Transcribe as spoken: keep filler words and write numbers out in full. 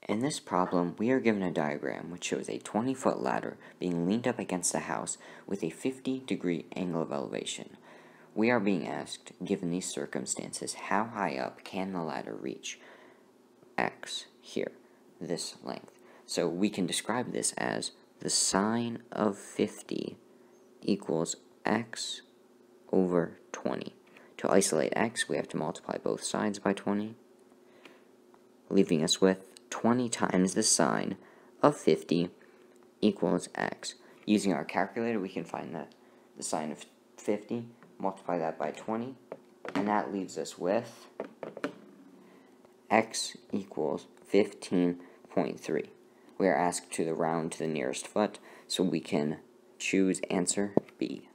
In this problem, we are given a diagram which shows a twenty foot ladder being leaned up against a house with a fifty degree angle of elevation. We are being asked, given these circumstances, how high up can the ladder reach? X, here, this length. So we can describe this as the sine of fifty equals x over twenty. To isolate x, we have to multiply both sides by twenty, leaving us with twenty times the sine of fifty equals x. Using our calculator, we can find that the sine of fifty, multiply that by twenty, and that leaves us with x equals fifteen point three. We are asked to the round to the nearest foot, so we can choose answer B.